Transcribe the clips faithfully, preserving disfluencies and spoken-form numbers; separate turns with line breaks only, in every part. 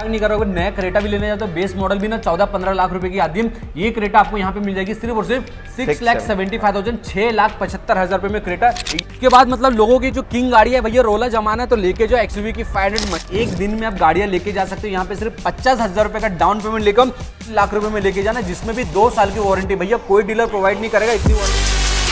नहीं करोगे, नया क्रेटा भी लेने जाते हो बेस मॉडल भी ना चौदह पंद्रह लाख रुपए की आती है। ये क्रेटा आपको यहाँ पे मिल जाएगी सिर्फ और सिर्फ six lakh seventy five thousand छह लाख पचहत्तर हजार रुपए में क्रेटा। इसके बाद मतलब लोगों की जो किंग गाड़ी है भैया रोला जमाना है तो लेके जो एक्सयूवी की फाइव हंड्रेड एक दिन में आप गाड़ियां लेके जा सकते हो। यहाँ पे सिर्फ पचास हजार रुपए का डाउन पेमेंट लेकर लाख रुपए में लेके जाना, जिसमें भी दो साल की वारंटी भैया कोई डीलर प्रोवाइड नहीं करेगा इतनी वारंटी।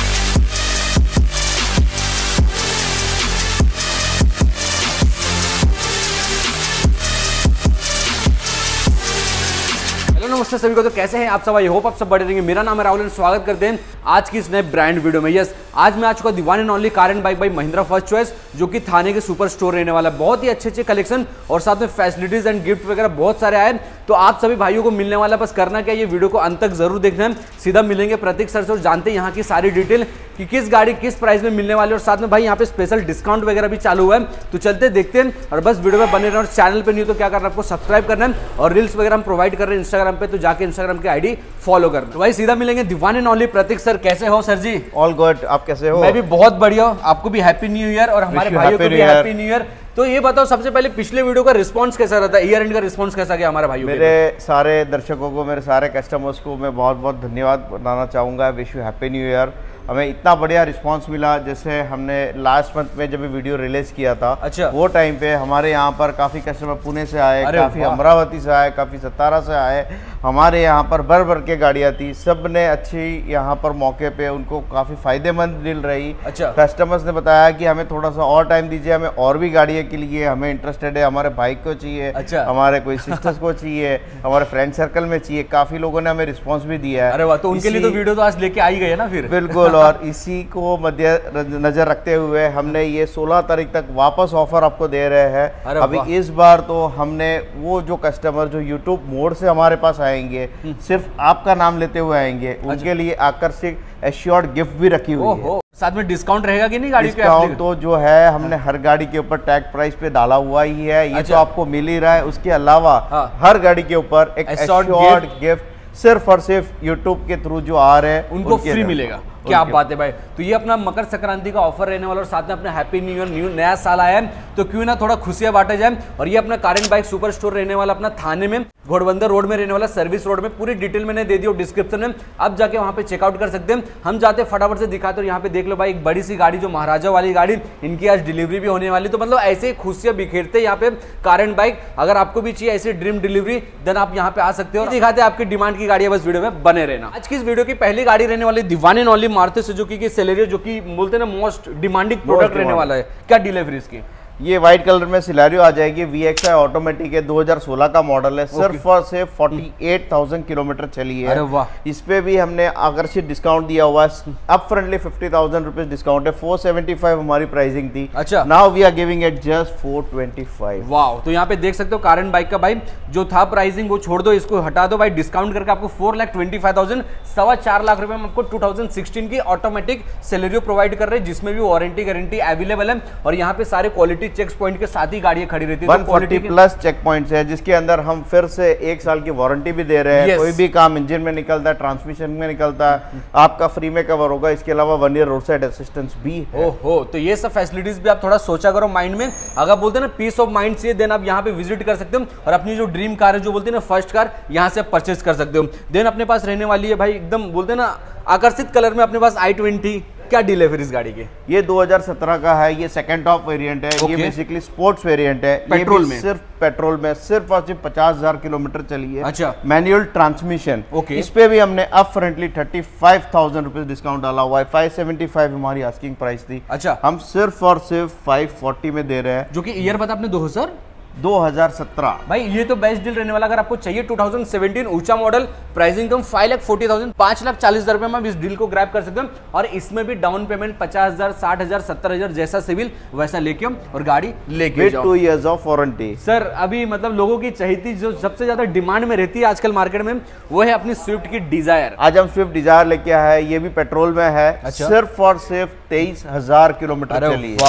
नमस्ते सभी को, तो कैसे हैं आप सब? आई होप आप सब बढ़े रहेंगे। मेरा नाम है राहुल, स्वागत करते हैं आज की इस नए ब्रांड वीडियो में। यस, आज मैं आ चुका the one and only car and bike by Mahindra first choice, जो कि थाने के सुपर स्टोर रहने वाला है। बहुत ही अच्छे अच्छे कलेक्शन और साथ में फैसिलिटीज एंड गिफ्ट वगैरह बहुत सारे आए, तो आप सभी भाइयों को मिलने वाला। बस करना क्या, ये वीडियो को अंत तक जरूर देखना है। सीधा मिलेंगे प्रतीक सर से और जानते हैं यहाँ की सारी डिटेल कि किस गाड़ी किस प्राइस में मिलने वाली है, और साथ में भाई यहाँ पे स्पेशल डिस्काउंट वगैरह भी चालू हुआ है। तो चलते देखते हैं, और बस वीडियो में बने रहना। और चैनल पे नहीं तो क्या करना है, आपको सब्सक्राइब करना है। और रील्स वगैरह हम प्रोवाइड कर रहे हैं इंस्टाग्राम पे, तो जाके इंस्टाग्राम की आईडी फॉलो करना। तो भाई सीधा मिलेंगे the one and only Prateek sir. कैसे हो सर जी?
ऑल गुड, आप कैसे हो?
मैं भी बहुत बढ़िया हूँ। आपको भी हैप्पी न्यू ईयर और हमारे भाइयों को भी हैप्पी न्यू ईयर। तो ये बताओ सबसे पहले पिछले वीडियो का रिस्पांस कैसा रहता है, ईयर एंड का रिस्पांस कैसा गया हमारे भाइयों?
मेरे सारे दर्शकों को, मेरे सारे कस्टमर्स को मैं बहुत बहुत धन्यवाद बताना चाहूँगा। Wish you happy new year. हमें इतना बढ़िया रिस्पांस मिला, जैसे हमने लास्ट मंथ में जब वीडियो रिलीज किया था, अच्छा, वो टाइम पे हमारे यहाँ पर काफ़ी कस्टमर पुणे से आए, काफ़ी अमरावती से आए, काफ़ी सतारा से आए। हमारे यहाँ पर भर भर के गाड़ियाँ थी, सब ने अच्छी यहाँ पर मौके पे उनको काफ़ी फायदेमंद मिल रही। अच्छा, कस्टमर्स ने बताया कि हमें थोड़ा सा और टाइम दीजिए, हमें और भी गाड़ियों के लिए हमें इंटरेस्टेड है, हमारे बाइक को चाहिए, अच्छा, हमारे कोई सिस्टर्स को चाहिए, हमारे फ्रेंड सर्कल में चाहिए। काफ़ी लोगों ने हमें रिस्पॉन्स भी दिया है।
अरे वाह, तो उनके लिए तो वीडियो तो आज लेके आई गई है ना फिर?
बिल्कुल। और इसी को मध्य नजर रखते हुए हमने ये सोलह तारीख तक वापस ऑफर आपको दे रहे हैं। अभी इस बार तो हमने वो जो कस्टमर जो यूट्यूब मोड से हमारे पास आएंगे, सिर्फ आपका नाम लेते हुए आएंगे, उनके लिए आकर्षक एश्योर्ड गिफ्ट भी रखी हुई है।
साथ में डिस्काउंट रहेगा कि नहीं? गाड़ी
डिस्काउंट तो जो है हमने हर गाड़ी के ऊपर टैग प्राइस पे डाला हुआ ही है। ये अच्छा, तो आपको मिल ही रहा है। उसके अलावा हाँ, हर गाड़ी के ऊपर एक एश्योर्ड गिफ्ट सिर्फ और सिर्फ यूट्यूब के थ्रू जो आ रहे हैं
उनको फ्री मिलेगा। क्या बात है भाई। तो ये अपना मकर संक्रांति का ऑफर रहने वाला, और साथ में अपना हैप्पी न्यू ईयर, न्यू नया साल आया है, तो क्यों ना थोड़ा खुशियां बांटे जाए। और ये अपना car and bike super store रहने वाला अपना थाने में, घोड़बंदर रोड में रहने वाला, सर्विस रोड में। पूरी डिटेल मैंने दे दी और डिस्क्रिप्शन में, आप जाके वहां पे चेकआउट कर सकते हैं। हम जाते फटाफट से दिखाते, और यहाँ पे देख लो भाई एक बड़ी सी गाड़ी जो महाराजा वाली गाड़ी, इनकी आज डिलीवरी भी होने वाली। तो मतलब ऐसे खुशियां बिखेरते यहाँ पे कार एंड बाइक। अगर आपको भी चाहिए ऐसी ड्रीम डिलीवरी, देन आप यहाँ पे आ सकते हो। दिखाते हैं आपकी डिमांड की गाड़ी, बस वीडियो में बने रहना। आज की इस वीडियो की पहली गाड़ी रहने वाली the one and only Maruti Suzuki की सेलेरियो, जो कि बोलते हैं ना मोस्ट डिमांडिंग प्रोडक्ट रहने वाला है। क्या डील है फिर इसकी? ये
व्हाइट कलर में सिलेरियो आ जाएगी। वी एक्स आई ऑटोमेटिक है, दो हज़ार सोलह का मॉडल है। सिर्फ और सिर्फ अड़तालीस हज़ार किलोमीटर चली है। अरे वाह। इस पे भी हमने आकर्षित डिस्काउंट दिया हुआ है। Upfront fifty thousand rupees discount है। फोर सेवेंटी फाइव हमारी प्राइसिंग थी। अच्छा, now we are giving it just four twenty five.
वाह। तो यहाँ पे देख सकते हो कार एंड बाइक का भाई जो था प्राइसिंग वो छोड़ दो, इसको हटा दो भाई। डिस्काउंट करके आपको four lakh twenty five thousand सवा चार लाख रुपए में आपको टू थाउजेंड सिक्सटीन की ऑटोमेटिक सेलेरियो प्रोवाइड कर रहे हैं, जिसमें भी वारंटी गारंटी अवेलेबल है। और यहाँ पे सारे क्वालिटी चेक पॉइंट के साथ गाड़ियां खड़ी रहती है।
एक सौ चालीस प्लस चेक पॉइंट्स है, जिसके अंदर हम फिर से एक साल की वारंटी भी दे रहे हैं। yes. कोई भी काम इंजन में निकलता है, ट्रांसमिशन में निकलता है, आपका फ्री में कवर होगा। इसके अलावा one year roadside assistance भी है। ओहो, तो ये सब फैसिलिटीज भी आप थोड़ा सोचा करो माइंड में। अगर बोलते हैं ना पीस ऑफ माइंड चाहिए, देन आप यहाँ पे विजिट कर सकते हो, और अपनी जो ड्रीम कार है, जो बोलते हैं ना फर्स्ट कार, यहाँ से परचेज कर सकते हो। देन अपने पास रहने वाली है भाई एकदम बोलते हैं ना आकर्षित कलर में अपने पास आई ट्वेंटी। क्या डील है फिर इस गाड़ी के? ये दो हज़ार सत्रह का है। ये सेकंड टॉप वेरिएंट है। okay. ये बेसिकली स्पोर्ट्स वेरिएंट है। पेट्रोल में सिर्फ पेट्रोल में सिर्फ और सिर्फ पचास हजार किलोमीटर चली है। अच्छा, मैनुअल ट्रांसमिशन। okay. इस पे भी हमने upfront thirty five thousand rupees discount डाला हुआ है। फाइव सेवेंटी फाइव हमारी आस्किंग प्राइस थी। अच्छा, हम सिर्फ और सिर्फ फाइव फोर्टी में दे रहे हैं।
जो कि ईयर पता आपने दो हजार
दो हज़ार सत्रह।
भाई ये तो बेस्ट डील रहने वाला। अगर आपको चाहिए टू थाउजेंड सेवेंटीन ऊंचा मॉडल, प्राइसिंग कम फाइव लाख फोर्टी थाउजेंड पांच लाख चालीस हजार रुपए में इस डील को ग्रैब कर सकते हैं। और इसमें भी डाउन पेमेंट पचास हजार साठ हजार सत्तर हजार जैसा सिविल वैसा लेके और गाड़ी लेके जाओ।
Two years of warranty.
Sir अभी मतलब लोगों की चाहिए जो सबसे ज्यादा डिमांड में रहती है आजकल मार्केट में, वो है अपनी स्विफ्ट की डिजायर।
आज हम स्विफ्ट डिजायर लेके आए हैं। ये भी पेट्रोल में है। अच्छा? सिर्फ और सिर्फ तेईस हजार किलोमीटर चली है।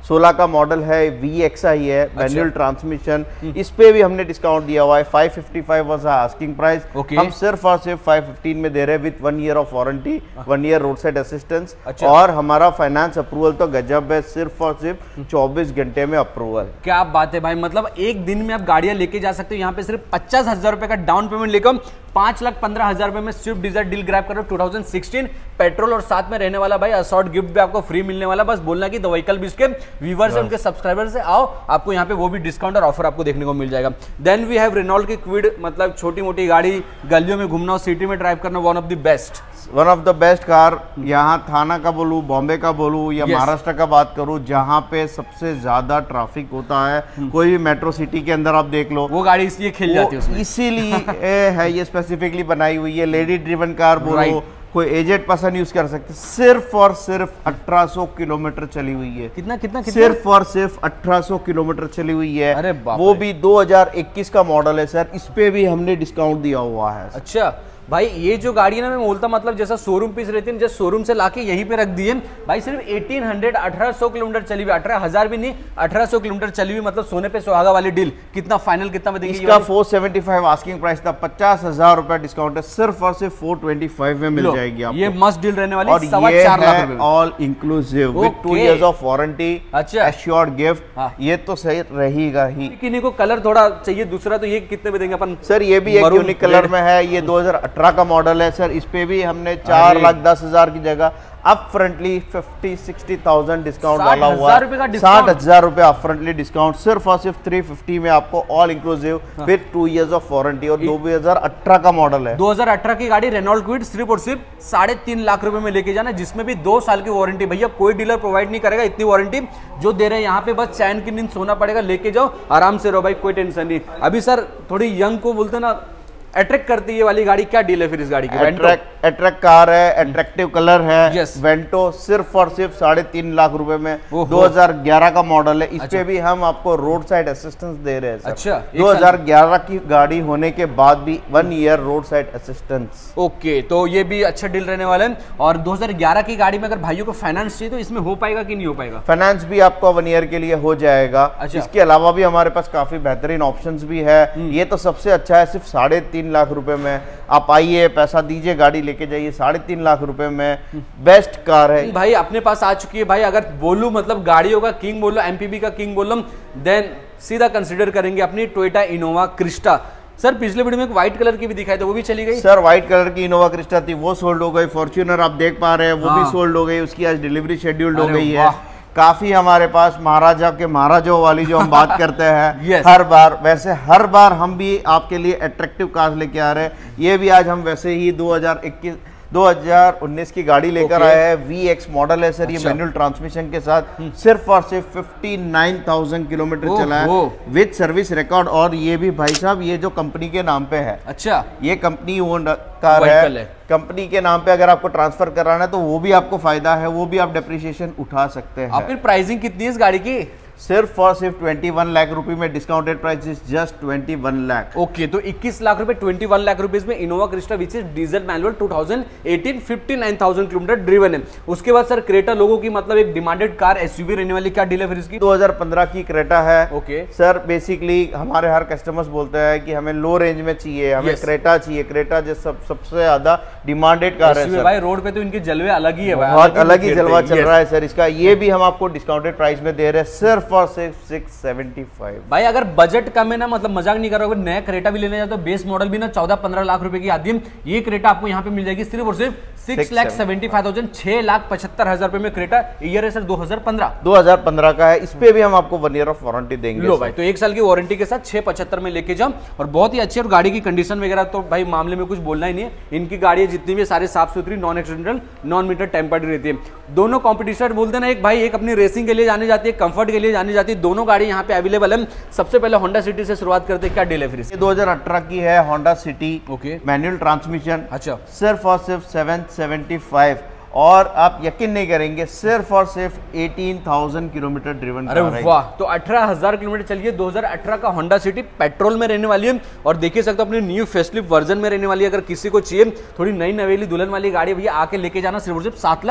सोलह का मॉडल है, वी एक्स आई है, मैनुअल ट्रांसमिशन, इस पे भी हमने डिस्काउंट दिया हुआ है। Five fifty five was asking price, हम सिर्फ और सिर्फ फाइव फिफ्टीन में दे रहे हैं with one year of warranty, one year roadside assistance. और हमारा फाइनेंस अप्रूवल तो गजब है, सिर्फ और सिर्फ चौबीस घंटे में अप्रूवल।
क्या बात है भाई, मतलब एक दिन में आप गाड़ियां लेके जा सकते हो। यहाँ पे सिर्फ पचास हजार रुपए का डाउन पेमेंट लेकर पांच लाख पंद्रह हजार रुपए में स्विफ्ट डिजायर डील ग्रैब करो टू थाउजेंड सिक्सटीन, पेट्रोल और साथ में रहने वाला भाई असॉर्ट गिफ्ट भी आपको फ्री मिलने वाला। बस बोलना कि द व्हीकल भी इसके व्यूअर्स से, उनके सब्सक्राइबर से आओ, आपको यहाँ पे वो भी डिस्काउंट और ऑफर आपको देखने को मिल जाएगा। देन वी हैव रेनॉल्ट की क्विड, मतलब छोटी मोटी गाड़ी गलियों में घूमना और सिटी में ड्राइव करना, one of the best
one of the best car. यहाँ थाना का बोलूँ, बॉम्बे का बोलूँ या yes. महाराष्ट्र का बात करूँ, जहाँ पे सबसे ज्यादा ट्रैफिक होता है, कोई भी मेट्रो सिटी के अंदर आप देख लो,
वो गाड़ी इसलिए खेल जाती है उसमें।
इसीलिए है ये स्पेसिफिकली बनाई हुई है। लेडी ड्रिवन कार बोलो right. कोई एजेड पर्सन यूज कर सकते, सिर्फ और सिर्फ अठारह सौ किलोमीटर चली हुई है।
कितना कितना कितना
सिर्फ और सिर्फ अठारह सौ किलोमीटर चली हुई है।
अरे
वो भी दो हज़ार इक्कीस का मॉडल है सर, इस पे भी हमने डिस्काउंट दिया हुआ है।
अच्छा भाई, ये जो गाड़ी है ना, मैं बोलता मतलब जैसा शोरूम पीस रहती है, जैसे शोरूम से लाके यहीं पे रख दिए भाई। सिर्फ अठारह सौ अठारह सौ किलोमीटर चली हुई, अठारह हजार भी नहीं, अठारह सौ किलोमीटर चली हुई, मतलब सोने पे सुहागा वाली डील। कितना फाइनल कितना में देंगे?
इसका four seventy five asking price था, पचास हजार रुपया डिस्काउंट है, सिर्फ और सिर्फ फोर ट्वेंटी फाइव में मिल जाएगी आपको।
ये मस्त डील रहने वाली,
और ये है all inclusive with two years of warranty,
अच्छा
एश्योर्ड गिफ्ट। ये तो सही रहेगा ही।
किन्हीं को कलर थोड़ा चाहिए दूसरा, तो ये कितने में देंगे अपन?
सर ये भी एक यूनिक कलर में है, ये दो हज़ार अठारह का मॉडल है सर। इस पे भी हमने चार लाख दस हजार की जगह upfront fifty sixty thousand discount वाला हुआ है, साठ हजार रुपए अप फ्रंटली डिस्काउंट, सिर्फ और सिर्फ थ्री फिफ्टी में आपको all inclusive with two years of warranty. और दो हज़ार अठारह का मॉडल है,
दो हज़ार अठारह की गाड़ी रेनॉल्ट क्विड, सिर्फ और सिर्फ साढ़े तीन लाख रुपए में लेके जाना, जिसमें भी दो साल की वारंटी। भैया कोई डीलर प्रोवाइड नहीं करेगा इतनी वारंटी जो दे रहे हैं यहाँ पे। बस चैन की नींद सोना पड़ेगा, लेके जाओ आराम से रहो भाई, कोई टेंशन नहीं। अभी सर थोड़ी यंग को बोलते ना अट्रैक्ट करती है वाली गाड़ी, क्या डील है फिर इस गाड़ी की?
अट्रैक्ट अट्रैक्ट कार है, अट्रैक्टिव कलर है,
yes.
वेंटो, सिर्फ और सिर्फ साढ़े तीन लाख रुपए में, दो हज़ार ग्यारह का मॉडल है। इस अच्छा। पे भी हम आपको रोड साइड असिस्टेंस दे रहे हैं सर।
अच्छा,
दो हज़ार ग्यारह की गाड़ी होने के बाद भी one year roadside assistance.
Okay, तो ये भी अच्छा डील रहने वाला है। और दो हज़ार ग्यारह की गाड़ी में अगर भाइयों को फाइनेंस चाहिए तो इसमें हो पाएगा कि नहीं हो पाएगा?
फाइनेंस भी आपको वन ईयर के लिए हो जाएगा। अच्छा। इसके अलावा भी हमारे पास काफी बेहतरीन ऑप्शंस भी है। ये तो सबसे अच्छा है, सिर्फ साढ़े तीन लाख रुपए में आप आइए, पैसा दीजिए, गाड़ी लेके जाइए, साढ़े तीन लाख रुपए में बेस्ट कार है
भाई। अपने पास आ चुकी है भाई। अगर बोलूं मतलब गाड़ियों का किंग बोलो, एमपीबी का किंग बोलो, देन सीधा कंसीडर करेंगे अपनी टोयोटा इनोवा क्रिस्टा। सर पिछले वीडियो में एक व्हाइट कलर की भी दिखाई, तो वो भी चली गई?
सर व्हाइट कलर की इनोवा क्रिस्टा थी, वो सोल्ड हो गई। फॉर्च्यूनर आप देख पा रहे हैं, वो हाँ। भी सोल्ड हो गई, उसकी आज डिलीवरी शेड्यूल्ड हो गई है। काफी हमारे पास महाराजा के महाराजों वाली जो हम बात करते हैं yes. हर बार, वैसे हर बार हम भी आपके लिए अट्रैक्टिव कार्स लेके आ रहे हैं। ये भी आज हम वैसे ही दो हज़ार इक्कीस दो हज़ार उन्नीस की गाड़ी लेकर okay. आए हैं। वी एक्स मॉडल है सर। अच्छा। ये मैनुअल ट्रांसमिशन के साथ सिर्फ और सिर्फ उनसठ हज़ार किलोमीटर चला है विद सर्विस रिकॉर्ड। और ये भी भाई साहब ये जो कंपनी के नाम पे है। अच्छा, ये कंपनी ओन कार है, कंपनी के नाम पे अगर आपको ट्रांसफर कराना है तो वो भी आपको फायदा है, वो भी आप डेप्रिसिएशन उठा सकते हैं।
फिर प्राइसिंग कितनी है इस गाड़ी की?
सिर्फ और सिर्फ इक्कीस लाख रुपए में, डिस्काउंटेड प्राइस इज जस्ट इक्कीस लाख।
ओके, तो इक्कीस लाख रुपए, इक्कीस लाख रुपए में Innova Crysta which is diesel manual two thousand eighteen, उनसठ हज़ार किलोमीटर ड्रिवन है। उसके बाद सर क्रेटा लोगों की मतलब एक डिमांडेड कार एसयूवी रहने वाली, क्या डील है फिर इसकी?
दो हज़ार पंद्रह की क्रेटा है।
ओके
सर, बेसिकली हमारे हर कस्टमर्स बोलते हैं कि हमें लो रेंज में चाहिए, हमें yes. क्रेटा चाहिए। क्रेटा जो सब सबसे ज्यादा डिमांडेड कार है सर।
भाई रोड पे तो इनके जलवे अलग ही है,
बहुत अलग ही जलवा चल रहा है सर इसका। ये भी हम आपको डिस्काउंटेड प्राइस में दे रहे हैं, सिर्फ और सिर्फ सिक्स सेवेंटी फाइव।
भाई अगर बजट कम है ना, मतलब मजाक नहीं कर रहा, अगर नया क्रेटा भी लेने जाए तो बेस मॉडल भी ना चौदह पंद्रह लाख रुपए की आती है। ये क्रेटा आपको यहाँ पे मिल जाएगी सिर्फ और सिर्फ six lakh seventy five thousand, छह लाख पचहत्तर हजार रुपए में क्रेटा। ईयर है सर दो हज़ार पंद्रह
दो हज़ार पंद्रह का है। इस पे भी हम आपको वन ईयर ऑफ वारंटी देंगे।
लो भाई, तो एक साल की वारंटी के साथ छह पचहत्तर में लेके जाओ। और बहुत ही अच्छी, और गाड़ी की कंडीशन वगैरह तो भाई मामले में कुछ बोलना ही नहीं है। इनकी गाड़ी जितनी भी सारी साफ सुथरी, non accidental, non meter tampered रहती है। दोनों कॉम्पिटिटर बोलते ना, एक भाई एक अपनी रेसिंग के लिए जानी जाती है, कंफर्ट के लिए जानी जाती है। दोनों गाड़ी यहाँ पे अवेलेबल है। सबसे पहले होंडा सिटी से शुरुआत करते हैं, क्या डील है फिर इसकी?
दो हज़ार अठारह की है Honda City.
Okay,
manual transmission.
अच्छा,
सिर्फ और सिर्फ सेवन सेवेंटी फाइव, और आप यकीन नहीं करेंगे, सिर्फ और सिर्फ अठारह हज़ार किलोमीटर ड्रिवन।
अरे वाह, तो अठारह हज़ार किलोमीटर चलिए। दो हज़ार अठारह का होंडा सिटी पेट्रोल में रहने वाली है, और देखिए सकते हो अपनी न्यू फेसलिफ्ट वर्जन में रहने वाली है। अगर किसी को चाहिए थोड़ी नई नवेली दुल्हन वाली गाड़ी, भैया आके लेके जाना, सिर्फ और सिर्फ सात लाख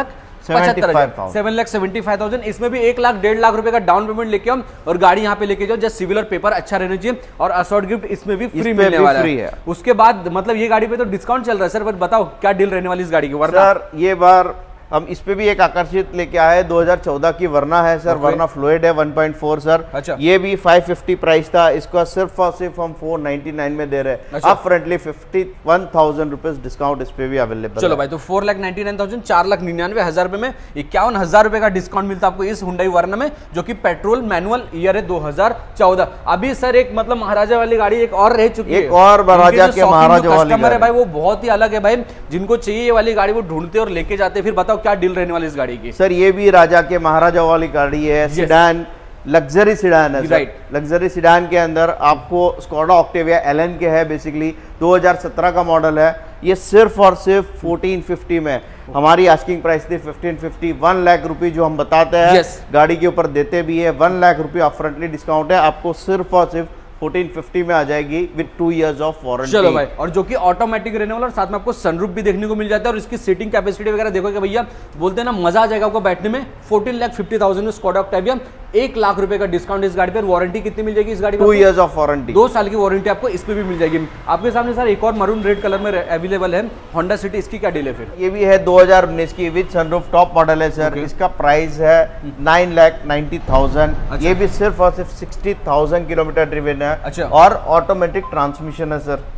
पचहत्तर हजार, seven lakh seventy five thousand. इसमें भी एक लाख डेढ़ लाख रुपए का डाउन पेमेंट लेके आओ और गाड़ी यहाँ पे लेके जाओ। जस्ट सिविल और पेपर अच्छा रहना चाहिए और असॉर्ट गिफ्ट इसमें भी फ्री मिलने वाला है।, है उसके बाद मतलब ये गाड़ी पे तो डिस्काउंट चल रहा है सर, बट बताओ क्या डील रहने वाली इस गाड़ी की?
सर ये बार हम इस पे भी एक आकर्षित लेके आए, दो हज़ार चौदह की वरना है सर, वरना फ्लोइड है वन पॉइंट फोर सर।
अच्छा।
ये भी फाइव फिफ्टी प्राइस था, इसका सिर्फ और सिर्फ हम फोर नाइनटी नाइन में दे रहे हैं। अच्छा। अब upfront fifty one thousand rupees discount इस पे भी अवेलेबल।
चलो भाई, तो four lakh ninety nine thousand चार लाख निन्यानवे हजार रुपए में इक्यावन हजार रुपए का डिस्काउंट मिलता है आपको इस हुंडई वरना में, जो कि पेट्रोल मैनुअल ईयर है दो हज़ार चौदह। अभी सर एक मतलब महाराजा वाली गाड़ी एक और रह चुकी है,
एक और महाराजा के महाराजा वाली
कस्टमर है भाई, वो बहुत ही अलग है भाई। जिनको चाहिए ये वाली गाड़ी वो ढूंढते और लेके जाते। फिर बताओ क्या डील रहने वाली गाड़ी की?
सर ये भी राजा के महाराजा वाली गाड़ी है, सिडान, लग्जरी सिडान है सर। लग्जरी सिडान के अंदर आपको स्कोडा ऑक्टेविया एलन के है, बेसिकली दो हज़ार सत्रह का मॉडल है। ये सिर्फ और सिर्फ फोर्टीन फिफ्टी में, हमारी आस्किंग प्राइस थी फिफ्टीन फिफ्टी, वन लाख रुपए जो हम बताते हैं yes. गाड़ी के ऊपर देते भी है, वन लाख रुपए अपफ्रंटली डिस्काउंट है, आपको सिर्फ और सिर्फ फोर्टीन फिफ्टी में आ जाएगी with two years of warranty.
चलो भाई, और जो कि ऑटोमेटिक रहने वाला और साथ में आपको सनरूफ भी देखने को मिल जाता है। और इसकी सीटिंग कैपेसिटी वगैरह देखोगे भैया, बोलते हैं ना मजा आ जाएगा आपको बैठने में। फोर्टीन लाख फिफ्टी थाउजेंड में स्कोडा ऑक्टेविया, एक लाख रुपए का डिस्काउंट इस गाड़ी पर। वारंटी कितनी मिल जाएगी इस गाड़ी पर?
टू इयर्स ऑफ वारंटी,
दो साल की वारंटी आपको इस पे भी मिल जाएगी। आपके सामने सर एक और मरून रेड कलर में अवेलेबल है होंडा सिटी, इसकी क्या डील है फिर?
ये भी है दो हज़ार उन्नीस की विद सनरूफ, टॉप मॉडल है सर। इसका प्राइस है नाइन लाख नाइन्टी थाउजेंड। ये भी सिर्फ और सिर्फ सिक्सटी थाउजेंड किलोमीटर ड्रिवन है। अच्छा। और ऑटोमेटिक ट्रांसमिशन है सर,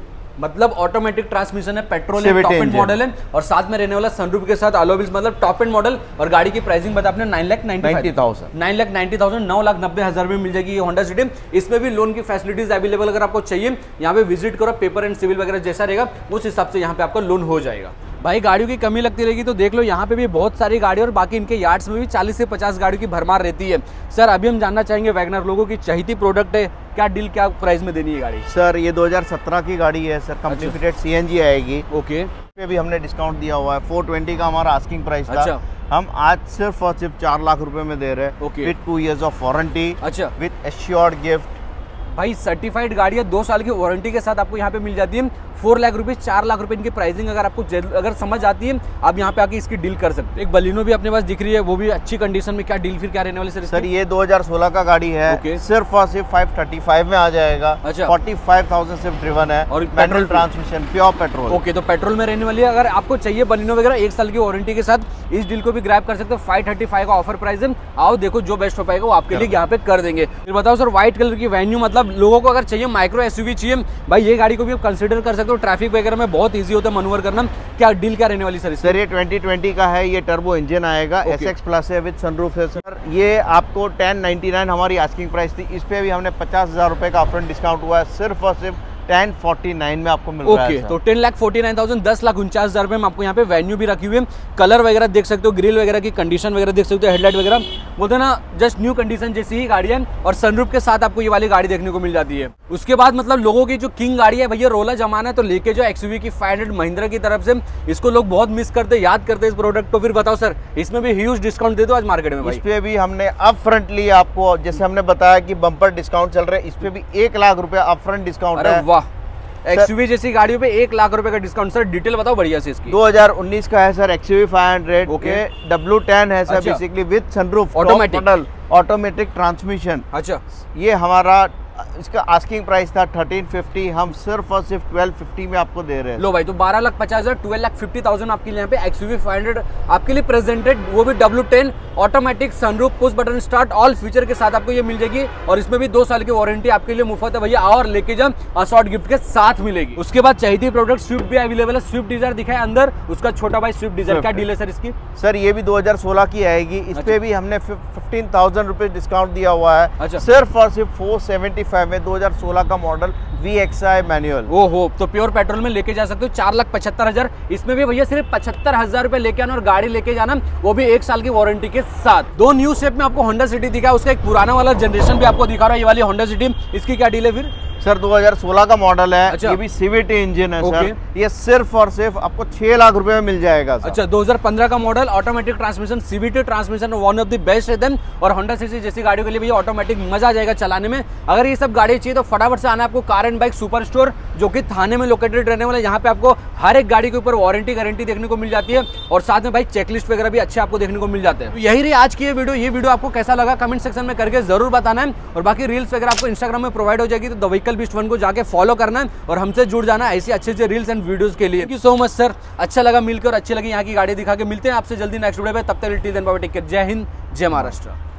मतलब ऑटोमेटिक ट्रांसमिशन है, पेट्रोल है, टॉप एंड मॉडल है और साथ में रहने वाला सनरूफ के साथ अलॉय व्हील्स, मतलब टॉप एंड मॉडल। और गाड़ी की प्राइसिंग बता आपने nine lakh ninety thousand nine lakh ninety thousand नौ लाख नब्बे हजार में मिल जाएगी ये होंडा सिटी। इसमें भी लोन की फैसिलिटीज अवेलेबल, अगर आपको चाहिए यहाँ पे विजिट करो, पेपर एंड सिविल वगैरह जैसा रहेगा उस हिसाब से यहाँ पे आपका लोन हो जाएगा। भाई गाड़ियों की कमी लगती रहेगी तो देख लो यहाँ पे भी बहुत सारी गाड़ी और बाकी इनके यार्ड्स में भी चालीस से पचास गाड़ियों की भरमार रहती है। सर अभी हम जानना चाहेंगे वैगनर लोगों की चहीती प्रोडक्ट है, क्या डील क्या प्राइस में देनी है गाड़ी?
सर ये दो हज़ार सत्रह की गाड़ी है सर, कंपनी फिटेड सीएनजी आएगी।
ओके,
पे भी हमने डिस्काउंट दिया हुआ है, फोर ट्वेंटी का हमारा आस्किंग प्राइस था। अच्छा। हम आज सिर्फ और सिर्फ चार लाख रुपए में दे रहे हैं। Okay. With two years of warranty. अच्छा। With assured gift.
भाई सर्टिफाइड गाड़ी है, दो साल की वारंटी के साथ आपको यहाँ पे मिल जाती है। फोर लाख रुपीज चार लाख रुपए इनकी प्राइसिंग अगर आपको अगर समझ आती है, आप यहाँ पे आके इसकी डील कर सकते हैं। एक बलिनो भी अपने पास दिख रही है, वो भी अच्छी कंडीशन में, क्या डील फिर क्या रहने वाली सर?
सर ये दो हज़ार सोलह का गाड़ी है। okay. सिर्फ और सिर्फ फाइव थर्टी फाइव में आ जाएगा। अच्छा। फोर्टी फाइव थाउजेंड सिर्फ ड्रिवन है और petrol transmission, pure petrol.
Okay, तो पेट्रोल में रहने वाली है। अगर आपको चाहिए बलिनो वगैरह एक साल की वारंटी के साथ, इस डील को भी ग्रैब कर सकते हो। फाइव थर्टी फाइव का ऑफर प्राइस है, आओ देखो जो बेस्ट हो पाएगा वो आपके लिए यहाँ पे कर देंगे। फिर बताओ सर, व्हाइट कलर की वेन्यू, मतलब लोगों को अगर चाहिए माइक्रो एसयूवी चाहिए, भाई ये गाड़ी को भी आप कंसिडर कर सकते हो। ट्रैफिक वगैरह में बहुत इजी होता है मनूवर करना। क्या डील क्या रहने वाली सर?
सर ये ट्वेंटी ट्वेंटी का है, ये टर्बो इंजन आएगा, एस एक्स प्लस है विद सनरूफ है सर। ये आपको टेन नाइन्टी नाइन हमारी आस्किंग प्राइस थी, इस पे भी हमने पचास हजार रुपए का अपफ्रंट डिस्काउंट हुआ है, सिर्फ और सिर्फ टेन फोर्टी नाइन में आपको मिल रहा है।
ओके, तो ten lakh forty nine thousand दस लाख उनचास हजार रुपए में आपको यहाँ पे वेन्यू भी रखी हुई है। कलर वगैरह देख सकते हो, ग्रिल वगैरह की कंडीशन वगैरह देख सकते हो, हेडलाइट वगैरह बोलते हैं ना जस्ट न्यू कंडीशन जैसी ही गाड़ी है। और सनरूफ के साथ आपको ये वाली गाड़ी देखने को मिल जाती है। उसके बाद मतलब लोगों की जो किंग गाड़ी है भैया, रोला जमाना है तो लेके जो एक्सयूवी की फाइव हंड्रेड महिंद्रा की तरफ से, इसको लोग बहुत मिस करते, याद करते इस प्रोडक्ट को। फिर बताओ सर, इसमें भी ह्यूज डिस्काउंट दे दो आज मार्केट में।
इस पे भी हमने अप फ्रंटली आपको, जैसे हमने बताया कि बम्पर डिस्काउंट चल रहा है, इस पे भी एक लाख रुपए अप फ्रंट डिस्काउंट है।
वाह, एक्सयूवी जैसी गाड़ियों पे एक लाख रुपए का डिस्काउंट। सर डिटेल बताओ बढ़िया से इसकी।
दो हज़ार उन्नीस का है sir XUV five hundred. Okay, W ten है sir, basically with sunroof, automatic model, automatic transmission. अच्छा, ये हमारा इसका आस्किंग प्राइस था थर्टीन फिफ्टी, हम सिर्फ और सिर्फ ट्वेल्व फिफ्टी में आपको दे रहे हैं।
लो भाई, तो बारह लाख पचास हजार ट्वेल्व लाख फिफ्टी थाउजेंड आपके लिए यहाँ पे एक्सयूवी फाइव हंड्रेड आपके लिए प्रेजेंटेड, वो भी W ten automatic, sunroof, push button start, all feature के साथ आपको ये मिल जाएगी। और इसमें भी दो साल की वारंटी आपके लिए मुफ्त है भैया, और लेके जाओ असॉर्ट गिफ्ट के साथ मिलेगी। उसके बाद चाहिए प्रोडक्ट स्विफ्ट भी अवेलेबल है। स्विफ्ट डिजायर दिखाए अंदर, उसका छोटा भाई स्विफ्ट डिजायर, क्या डील है सर इसकी?
सर ये भी दो हज़ार सोलह की आएगी, इस पे भी हमने फिफ्टीन थाउजेंड रुपए डिस्काउंट दिया हुआ है। अच्छा। सिर्फ और सिर्फ फोर सेवेंटी फाइव में, दो हज़ार सोलह का model, V X I manual.
ओहो, तो प्योर पेट्रोल में लेके जा सकते हो, चार लाख पचहत्तर हजार। इसमें भी भैया सिर्फ पचहत्तर हजार रुपए लेके आना और गाड़ी लेके जाना, वो भी एक साल की वारंटी के साथ। दो न्यू शेप में आपको होंडा सिटी दिखा, उसका एक पुराना वाला जनरेशन भी आपको दिखा रहा है, ये वाली होंडा सिटी। इसकी क्या डील है फिर?
सर दो हज़ार सोलह का मॉडल है। अच्छा। ये भी सीवीटी इंजन है सर, ये सिर्फ और सिर्फ आपको छह लाख रुपए में मिल जाएगा सर।
अच्छा, दो हज़ार पंद्रह का model, automatic transmission, CVT transmission, one of the best है देन। और होंडा सिटी जैसी गाड़ियों के लिए भी ऑटोमेटिक मजा आ जाएगा चलाने में। अगर ये सब गाड़ी चाहिए तो फटाफट से आना आपको car and bike super store जो कि थाने में लोकेटेड रहने वाला है। यहाँ पे आपको हर एक गाड़ी के ऊपर वारंटी गारंटी देखने को मिल जाती है और साथ में भाई चेकलिस्ट वगैरह भी अच्छे आपको देखने को मिल जाते हैं। तो यही रही आज की ये वीडियो। ये वीडियो आपको कैसा लगा कमेंट सेक्शन में करके जरूर बताना है और बाकी रील्स वगैरह आपको इंस्टाग्राम में प्रोवाइड हो जाएगी, तो द व्हीकल बीस्ट वन को जाके फॉलो करना है और हमसे जुड़ जाना है ऐसी अच्छे अच्छे रील्स एंड वीडियोस के लिए। Thank you so much sir, अच्छा लगा मिलकर और अच्छी लगी यहाँ की गाड़ी दिखा के। मिलते हैं आपसे जल्दी नेक्स्ट वीडियो में, तब तक till then bye, take care, जय हिंद जय महाराष्ट्र।